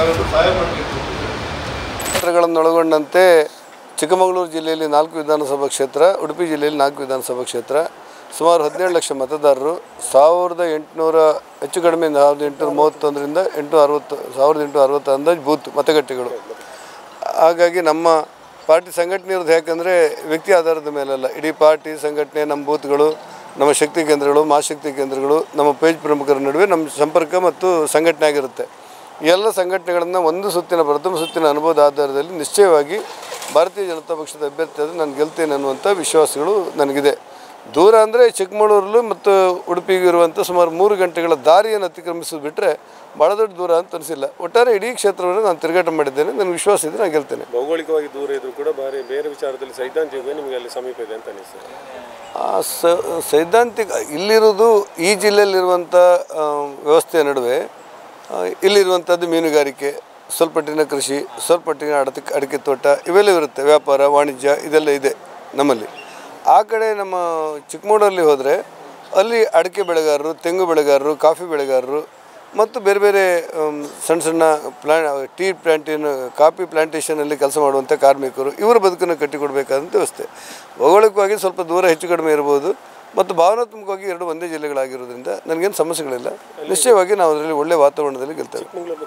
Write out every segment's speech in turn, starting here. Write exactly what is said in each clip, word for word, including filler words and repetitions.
ಆಗಲು ಸಹಾಯ ಮಾಡಬೇಕು. ಕ್ಷೇತ್ರಗಳನ್ನೊಳಗೊಂಡಂತೆ ಚಿಕ್ಕಮಗಳೂರು ಜಿಲ್ಲೆಯಲ್ಲಿ ನಾಲ್ಕು ವಿಧಾನಸಭಾ ಕ್ಷೇತ್ರ, ಉಡುಪಿ ಜಿಲ್ಲೆಯಲ್ಲಿ ನಾಲ್ಕು ವಿಧಾನಸಭಾ ಕ್ಷೇತ್ರ, ಸುಮಾರು ಹದಿನೇಳು ಲಕ್ಷ ಮತದಾರರು, ಸಾವಿರದ ಎಂಟುನೂರ ಹೆಚ್ಚು ಕಡಿಮೆ ಸಾವಿರದ ಎಂಟುನೂರ ಮೂವತ್ತೊಂದರಿಂದ ಎಂಟು ಅರವತ್ತು ಸಾವಿರದ ಎಂಟು ಅರವತ್ತು ಅಂದಾಜು ಬೂತ್ ಮತಗಟ್ಟೆಗಳು. ಹಾಗಾಗಿ ನಮ್ಮ ಪಾರ್ಟಿ ಸಂಘಟನೆ ಇರೋದು ಯಾಕಂದರೆ ವ್ಯಕ್ತಿ ಆಧಾರದ ಮೇಲಲ್ಲ, ಇಡೀ ಪಾರ್ಟಿ ಸಂಘಟನೆ, ನಮ್ಮ ಬೂತ್ಗಳು, ನಮ್ಮ ಶಕ್ತಿ ಕೇಂದ್ರಗಳು, ಮಹಾಶಕ್ತಿ ಕೇಂದ್ರಗಳು, ನಮ್ಮ ಪೇಜ್ ಪ್ರಮುಖರ ನಡುವೆ ನಮ್ಮ ಸಂಪರ್ಕ ಮತ್ತು ಸಂಘಟನೆ ಆಗಿರುತ್ತೆ. ಈ ಎಲ್ಲ ಸಂಘಟನೆಗಳನ್ನು ಒಂದು ಸುತ್ತಿನ ಪ್ರಥಮ ಸುತ್ತಿನ ಅನುಭವದ ಆಧಾರದಲ್ಲಿ ನಿಶ್ಚಯವಾಗಿ ಭಾರತೀಯ ಜನತಾ ಪಕ್ಷದ ಅಭ್ಯರ್ಥಿ ಆದರೆ ನಾನು ಗೆಲ್ತೇನೆ ಅನ್ನುವಂಥ ವಿಶ್ವಾಸಗಳು ನನಗಿದೆ. ದೂರ ಅಂದರೆ ಚಿಕ್ಕಮಗಳೂರಲ್ಲೂ ಮತ್ತು ಉಡುಪಿಗೂ ಇರುವಂಥ ಸುಮಾರು ಮೂರು ಗಂಟೆಗಳ ದಾರಿಯನ್ನು ಅತಿಕ್ರಮಿಸೋದು ಬಿಟ್ಟರೆ ಭಾಳ ದೊಡ್ಡ ದೂರ ಅಂತ ಅನಿಸಿಲ್ಲ. ಒಟ್ಟಾರೆ ಇಡೀ ಕ್ಷೇತ್ರವನ್ನು ನಾನು ತಿರುಗಾಟ ಮಾಡಿದ್ದೇನೆ, ನನಗೆ ವಿಶ್ವಾಸ ಇದೆ, ನಾನು ಗೆಲ್ತೇನೆ. ಭೌಗೋಳಿಕವಾಗಿ ದೂರ ಇದ್ದರೂ ಕೂಡ ಬಾರಿ ಬೇರೆ ವಿಚಾರದಲ್ಲಿ ಸೈದ್ಧಾಂತಿಕ ನಿಮಗೆ ಅಲ್ಲಿ ಸಮೀಪ ಇದೆ ಅಂತ ಅನಿಸ್ತದೆ. ಸ ಸೈದ್ಧಾಂತಿಕ ಇಲ್ಲಿರೋದು ಈ ಜಿಲ್ಲೆಯಲ್ಲಿರುವಂಥ ವ್ಯವಸ್ಥೆಯ ನಡುವೆ ಇಲ್ಲಿರುವಂಥದ್ದು ಮೀನುಗಾರಿಕೆ, ಸ್ವಲ್ಪಟ್ಟಿನ ಕೃಷಿ, ಸ್ವಲ್ಪಟ್ಟಿನ ಅಡಕೆ ಅಡಿಕೆ ತೋಟ ಇವೆಲ್ಲ ಇರುತ್ತೆ, ವ್ಯಾಪಾರ ವಾಣಿಜ್ಯ ಇದೆಲ್ಲ ಇದೆ ನಮ್ಮಲ್ಲಿ. ಆ ಕಡೆ ನಮ್ಮ ಚಿಕ್ಕಮಗಳೂರಲ್ಲಿ ಹೋದರೆ ಅಲ್ಲಿ ಅಡಿಕೆ ಬೆಳೆಗಾರರು, ತೆಂಗು ಬೆಳೆಗಾರರು, ಕಾಫಿ ಬೆಳೆಗಾರರು ಮತ್ತು ಬೇರೆ ಬೇರೆ ಸಣ್ಣ ಸಣ್ಣ ಪ್ಲಾ ಟೀ ಪ್ಲಾಂಟೇನು ಕಾಫಿ ಪ್ಲಾಂಟೇಷನಲ್ಲಿ ಕೆಲಸ ಮಾಡುವಂಥ ಕಾರ್ಮಿಕರು, ಇವರ ಬದುಕನ್ನು ಕಟ್ಟಿಕೊಡಬೇಕಾದಂಥ ವ್ಯವಸ್ಥೆ. ಭೌಗೋಳಿಕವಾಗಿ ಸ್ವಲ್ಪ ದೂರ ಹೆಚ್ಚು ಕಡಿಮೆ ಇರ್ಬೋದು ಮತ್ತು ಭಾವನಾತ್ಮಕವಾಗಿ ಎರಡು ಒಂದೇ ಜಿಲ್ಲೆಗಳಾಗಿರೋದ್ರಿಂದ ನನಗೇನು ಸಮಸ್ಯೆಗಳಿಲ್ಲ. ನಿಶ್ಚಯವಾಗಿ ನಾವು ಅದರಲ್ಲಿ ಒಳ್ಳೆಯ ವಾತಾವರಣದಲ್ಲಿ ಗೆಲ್ತೇವೆ.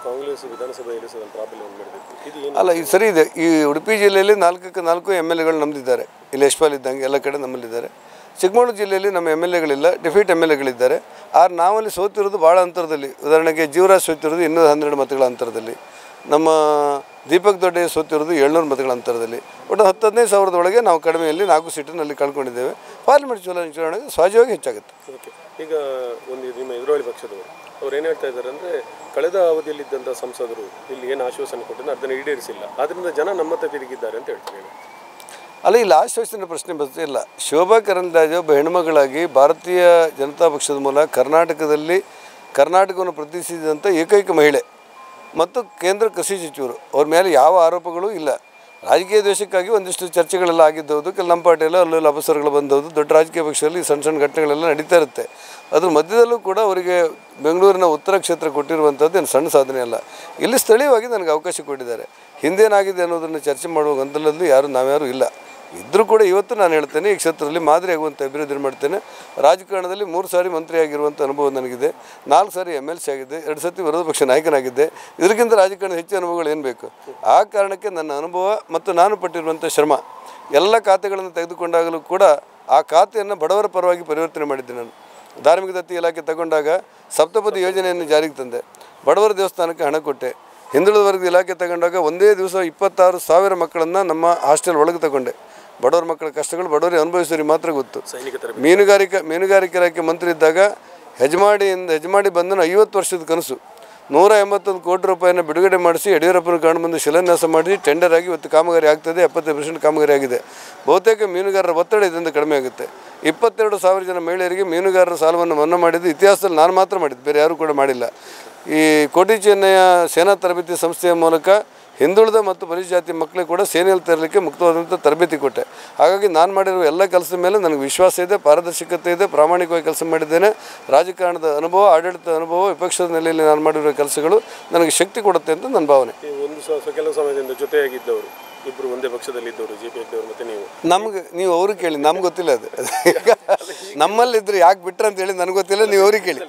ಅಲ್ಲ, ಇದು ಸರಿ ಇದೆ. ಈ ಉಡುಪಿ ಜಿಲ್ಲೆಯಲ್ಲಿ ನಾಲ್ಕಕ್ಕೆ ನಾಲ್ಕು ಎಮ್ ಎಲ್ ಎಗಳು ನಮ್ಮದಿದ್ದಾರೆ. ಇಲ್ಲಿ ಯಶ್ಪಾಲ್ ಇದ್ದಂಗೆ ಎಲ್ಲ ಕಡೆ ನಮ್ಮಲ್ಲಿದ್ದಾರೆ. ಚಿಕ್ಕಮಗಳೂರು ಜಿಲ್ಲೆಯಲ್ಲಿ ನಮ್ಮ ಎಮ್ ಎಲ್ ಎಗಳಿಲ್ಲ, ಡಿಫೀಟ್ ಎಮ್ ಎಲ್ ಎಗಳಿದ್ದಾರೆ. ಆದ್ರೆ ನಾವಲ್ಲಿ ಸೋತಿರೋದು ಭಾಳ ಅಂತರದಲ್ಲಿ. ಉದಾಹರಣೆಗೆ ಜೀವರಾಜ್ ಸೋತಿರೋದು ಇನ್ನೂರ ಹನ್ನೆರಡು ಮತಗಳ ಅಂತರದಲ್ಲಿ, ನಮ್ಮ ದೀಪಕ್ ದೊಡ್ಡೆ ಸೋತಿರೋದು ಏಳ್ನೂರು ಮತಗಳ ಅಂತರದಲ್ಲಿ. ಒಟ್ಟು ಹತ್ತು ಹದಿನೈದು ಸಾವಿರದ ಒಳಗೆ ನಾವು ಕಡಿಮೆಯಲ್ಲಿ ನಾಲ್ಕು ಸೀಟನಲ್ಲಿ ಕಳ್ಕೊಂಡಿದ್ದೇವೆ. ಪಾರ್ಲಿಮೆಂಟ್ ಚುನಾವಣೆ ಚುನಾವಣೆಗೆ ಸಹಜವಾಗಿ ಹೆಚ್ಚಾಗುತ್ತೆ. ಓಕೆ, ಈಗ ಒಂದು ನಿಮ್ಮ ಎದುರಾಳಿ ಪಕ್ಷದವರು ಅವ್ರು ಏನು ಹೇಳ್ತಾ ಇದ್ದಾರೆ ಅಂದರೆ, ಕಳೆದ ಅವಧಿಯಲ್ಲಿದ್ದಂಥ ಸಂಸದರು ಇಲ್ಲಿ ಏನು ಆಶ್ವಾಸನೆ ಕೊಟ್ಟಿದ್ದು ಅದನ್ನು ಈಡೇರಿಸಿಲ್ಲ, ಆದ್ದರಿಂದ ಜನ ನಮ್ಮತ್ತ ತಿರುಗಿದ್ದಾರೆ ಅಂತ ಹೇಳ್ತೀನಿ. ಅಲ್ಲ, ಇಲ್ಲಿ ಆಶ್ವಾಸನೆ ಪ್ರಶ್ನೆ ಬರ್ತಾ ಇಲ್ಲ. ಶೋಭಾ ಕರಂದ್ಲಾಜೆ ಒಬ್ಬ ಹೆಣ್ಮಗಳಾಗಿ ಭಾರತೀಯ ಜನತಾ ಪಕ್ಷದ ಮೂಲಕ ಕರ್ನಾಟಕದಲ್ಲಿ ಕರ್ನಾಟಕವನ್ನು ಪ್ರತಿನಿಧಿಸಿದಂಥ ಏಕೈಕ ಮಹಿಳೆ ಮತ್ತು ಕೇಂದ್ರ ಕೃಷಿ ಸಚಿವರು. ಅವ್ರ ಮೇಲೆ ಯಾವ ಆರೋಪಗಳೂ ಇಲ್ಲ. ರಾಜಕೀಯ ದ್ವೇಷಕ್ಕಾಗಿ ಒಂದಿಷ್ಟು ಚರ್ಚೆಗಳೆಲ್ಲ ಆಗಿದ್ದವುದು, ಕೆಲ ನಮ್ಮ ಪಾರ್ಟಿಯೆಲ್ಲ ಅಲ್ಲೆಲ್ಲ ಅಪಸರಗಳು ಬಂದವುದು, ದೊಡ್ಡ ರಾಜಕೀಯ ಪಕ್ಷದಲ್ಲಿ ಸಣ್ಣ ಸಣ್ಣ ಘಟನೆಗಳೆಲ್ಲ ನಡೀತಾ ಇರುತ್ತೆ. ಅದ್ರ ಮಧ್ಯದಲ್ಲೂ ಕೂಡ ಅವರಿಗೆ ಬೆಂಗಳೂರಿನ ಉತ್ತರ ಕ್ಷೇತ್ರ ಕೊಟ್ಟಿರುವಂಥದ್ದು ಏನು ಸಣ್ಣ ಸಾಧನೆ ಅಲ್ಲ. ಇಲ್ಲಿ ಸ್ಥಳೀಯವಾಗಿ ನನಗೆ ಅವಕಾಶ ಕೊಟ್ಟಿದ್ದಾರೆ. ಹಿಂದೇನಾಗಿದೆ ಅನ್ನೋದನ್ನು ಚರ್ಚೆ ಮಾಡುವ ಗೊಂದಲದಲ್ಲಿ ಯಾರು ನಾವ್ಯಾರೂ ಇಲ್ಲ. ಇದ್ದರೂ ಕೂಡ ಇವತ್ತು ನಾನು ಹೇಳ್ತೇನೆ, ಈ ಕ್ಷೇತ್ರದಲ್ಲಿ ಮಾದರಿ ಆಗುವಂಥ ಅಭಿವೃದ್ಧಿ ಮಾಡ್ತೇನೆ. ರಾಜಕಾರಣದಲ್ಲಿ ಮೂರು ಸಾರಿ ಮಂತ್ರಿಯಾಗಿರುವಂಥ ಅನುಭವ ನನಗಿದೆ, ನಾಲ್ಕು ಸಾರಿ ಎಮ್ ಎಲ್ ಸಿ ಆಗಿದೆ, ಎರಡು ಸತಿ ವಿರೋಧ ಪಕ್ಷ ನಾಯಕನಾಗಿದ್ದೆ. ಇದಕ್ಕಿಂತ ರಾಜಕಾರಣದ ಹೆಚ್ಚು ಅನುಭವಗಳು ಏನು ಬೇಕು? ಆ ಕಾರಣಕ್ಕೆ ನನ್ನ ಅನುಭವ ಮತ್ತು ನಾನು ಪಟ್ಟಿರುವಂಥ ಶ್ರಮ ಎಲ್ಲ ಖಾತೆಗಳನ್ನು ತೆಗೆದುಕೊಂಡಾಗಲೂ ಕೂಡ ಆ ಖಾತೆಯನ್ನು ಬಡವರ ಪರವಾಗಿ ಪರಿವರ್ತನೆ ಮಾಡಿದ್ದೆ. ನಾನು ಧಾರ್ಮಿಕ ದತ್ತಿ ಇಲಾಖೆ ತಗೊಂಡಾಗ ಸಪ್ತಪದಿ ಯೋಜನೆಯನ್ನು ಜಾರಿಗೆ ತಂದೆ, ಬಡವರ ದೇವಸ್ಥಾನಕ್ಕೆ ಹಣ ಕೊಟ್ಟೆ. ಹಿಂದುಳಿದ ವರ್ಗದ ಇಲಾಖೆ ತಗೊಂಡಾಗ ಒಂದೇ ದಿವಸ ಇಪ್ಪತ್ತಾರು ಸಾವಿರ ಮಕ್ಕಳನ್ನು ನಮ್ಮ ಹಾಸ್ಟೆಲ್ ಒಳಗೆ ತಗೊಂಡೆ. ಬಡವರ ಮಕ್ಕಳ ಕಷ್ಟಗಳು ಬಡವರಿಗೆ ಅನುಭವಿಸೋರಿಗೆ ಮಾತ್ರ ಗೊತ್ತು. ಮೀನುಗಾರಿಕೆ ಮೀನುಗಾರಿಕೆ ಇಲಾಖೆ ಮಂತ್ರಿ ಇದ್ದಾಗ ಹೆಜಮಾಡಿಯಿಂದ ಹೆಜಮಾಡಿ ಬಂದನು ಐವತ್ತು ವರ್ಷದ ಕನಸು, ನೂರ ಎಂಬತ್ತೊಂದು ಕೋಟಿ ರೂಪಾಯಿನ ಬಿಡುಗಡೆ ಮಾಡಿಸಿ ಯಡಿಯೂರಪ್ಪನ ಕಾಣು ಬಂದು ಶಿಲಾನ್ಯಾಸ ಮಾಡಿ ಟೆಂಡರ್ ಆಗಿ ಇವತ್ತು ಕಾಮಗಾರಿ ಆಗ್ತದೆ. ಎಪ್ಪತ್ತೈದು ಪರ್ಸೆಂಟ್ ಕಾಮಗಾರಿ ಆಗಿದೆ. ಬಹುತೇಕ ಮೀನುಗಾರರ ಒತ್ತಡ ಇದರಿಂದ ಕಡಿಮೆ ಆಗುತ್ತೆ. ಇಪ್ಪತ್ತೆರಡು ಸಾವಿರ ಜನ ಮಹಿಳೆಯರಿಗೆ ಮೀನುಗಾರರ ಸಾಲವನ್ನು ಮನ್ನಾ ಮಾಡಿದ್ದು ಇತಿಹಾಸದಲ್ಲಿ ನಾನು ಮಾತ್ರ ಮಾಡಿದ್ದು, ಬೇರೆ ಯಾರೂ ಕೂಡ ಮಾಡಿಲ್ಲ. ಈ ಕೋಟಿ ಚೆನ್ನಯ್ಯ ಸೇನಾ ತರಬೇತಿ ಸಂಸ್ಥೆಯ ಮೂಲಕ ಹಿಂದುಳಿದ ಮತ್ತು ಪರಿಶಿಷ್ಟ ಜಾತಿ ಮಕ್ಕಳಿಗೆ ಕೂಡ ಸೇನೆಯಲ್ಲಿ ತರಲಿಕ್ಕೆ ಮುಕ್ತವಾದಂಥ ತರಬೇತಿ ಕೊಟ್ಟೆ. ಹಾಗಾಗಿ ನಾನು ಮಾಡಿರುವ ಎಲ್ಲ ಕೆಲಸದ ಮೇಲೆ ನನಗೆ ವಿಶ್ವಾಸ ಇದೆ, ಪಾರದರ್ಶಕತೆ ಇದೆ, ಪ್ರಾಮಾಣಿಕವಾಗಿ ಕೆಲಸ ಮಾಡಿದ್ದೇನೆ. ರಾಜಕಾರಣದ ಅನುಭವ, ಆಡಳಿತ ಅನುಭವ, ವಿಪಕ್ಷದ ನೆಲೆಯಲ್ಲಿ ನಾನು ಮಾಡಿರೋ ಕೆಲಸಗಳು ನನಗೆ ಶಕ್ತಿ ಕೊಡುತ್ತೆ ಅಂತ ನನ್ನ ಭಾವನೆ. ಒಂದು ಸ ಕೆಲವು ಸಮಯದಿಂದ ಜೊತೆಯಾಗಿದ್ದವರು ಇಬ್ಬರು ಒಂದೇ ಪಕ್ಷದಲ್ಲಿ ಇದ್ದವರು, ಜೆ ಪಿ ಇದ್ದವರು, ಮತ್ತು ನೀವು ನಮ್ಗೆ ನೀವು ಅವ್ರಿಗೆ ಕೇಳಿ, ನಮ್ಗೆ ಗೊತ್ತಿಲ್ಲ ಅದು. ನಮ್ಮಲ್ಲಿದ್ದರೆ ಯಾಕೆ ಬಿಟ್ರೆ ಅಂತ ಹೇಳಿ ನನಗೆ ಗೊತ್ತಿಲ್ಲ, ನೀವು ಅವ್ರಿಗೆ ಕೇಳಿ.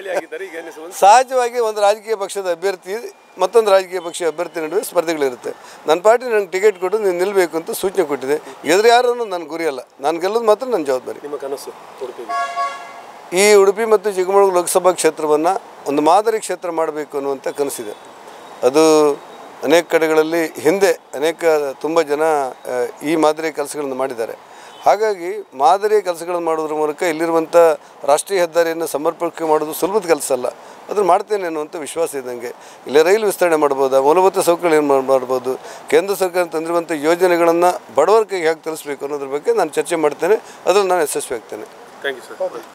ಸಹಜವಾಗಿ ಒಂದು ರಾಜಕೀಯ ಪಕ್ಷದ ಅಭ್ಯರ್ಥಿ ಮತ್ತೊಂದು ರಾಜಕೀಯ ಪಕ್ಷ ಅಭ್ಯರ್ಥಿ ನಡುವೆ ಸ್ಪರ್ಧೆಗಳಿರುತ್ತೆ. ನನ್ನ ಪಾರ್ಟಿ ನನಗೆ ಟಿಕೆಟ್ ಕೊಟ್ಟು ನೀನು ನಿಲ್ಲಬೇಕು ಅಂತ ಸೂಚನೆ ಕೊಟ್ಟಿದೆ. ಎದುರು ಯಾರು ಅನ್ನೋದು ನನ್ನ ಗುರಿಯಲ್ಲ, ನಾನು ಗೆಲ್ಲೋದು ಮಾತ್ರ ನನ್ನ ಜವಾಬ್ದಾರಿ. ನಿಮ್ಮ ಕನಸು ಈ ಉಡುಪಿ ಮತ್ತು ಚಿಕ್ಕಮಗಳೂರು ಲೋಕಸಭಾ ಕ್ಷೇತ್ರವನ್ನು ಒಂದು ಮಾದರಿ ಕ್ಷೇತ್ರ ಮಾಡಬೇಕು ಅನ್ನುವಂಥ ಕನಸಿದೆ. ಅದು ಅನೇಕ ಕಡೆಗಳಲ್ಲಿ ಹಿಂದೆ ಅನೇಕ ತುಂಬ ಜನ ಈ ಮಾದರಿಯ ಕೆಲಸಗಳನ್ನು ಮಾಡಿದ್ದಾರೆ. ಹಾಗಾಗಿ ಮಾದರಿಯ ಕೆಲಸಗಳನ್ನು ಮಾಡೋದ್ರ ಮೂಲಕ ಇಲ್ಲಿರುವಂಥ ರಾಷ್ಟ್ರೀಯ ಹೆದ್ದಾರಿಯನ್ನು ಸಮರ್ಪಕ ಮಾಡೋದು ಸುಲಭದ ಕೆಲಸ ಅಲ್ಲ. ಅದನ್ನು ಮಾಡ್ತೇನೆ ಅನ್ನುವಂಥ ವಿಶ್ವಾಸ ಇದ್ದಂಗೆ. ಇಲ್ಲಿ ರೈಲು ವಿಸ್ತರಣೆ ಮಾಡ್ಬೋದಾ, ಮೂಲಭೂತ ಸೌಕರ್ಯ ಏನು ಮಾಡ್ಬೋದು, ಕೇಂದ್ರ ಸರ್ಕಾರ ತಂದಿರುವಂಥ ಯೋಜನೆಗಳನ್ನು ಬಡವರ ಕೈಗೆ ಹೇಗೆ ತಲುಪಿಸಬೇಕು ಅನ್ನೋದ್ರ ಬಗ್ಗೆ ನಾನು ಚರ್ಚೆ ಮಾಡ್ತೇನೆ. ಅದರಲ್ಲಿ ನಾನು ಯಶಸ್ವಿ ಆಗ್ತೇನೆ. Thank you sir.